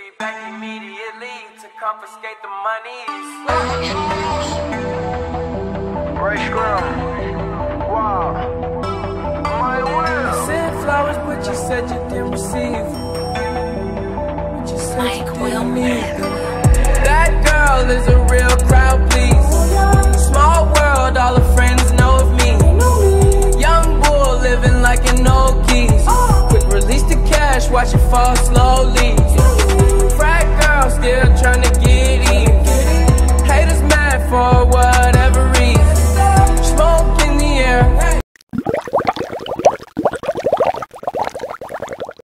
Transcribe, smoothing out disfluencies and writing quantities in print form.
be back immediately to confiscate the monies. Ray Scrum. Wow. My will. Sent flowers, but you said you didn't receive. But you said you didn't need them. That girl is a real crowd, please. Small world, all her friends know of me. Young bull living like an old geese. Quick release the cash, watch it fall slowly. Frat girl still trying to get in. Haters mad for whatever reason. Smoke in the air,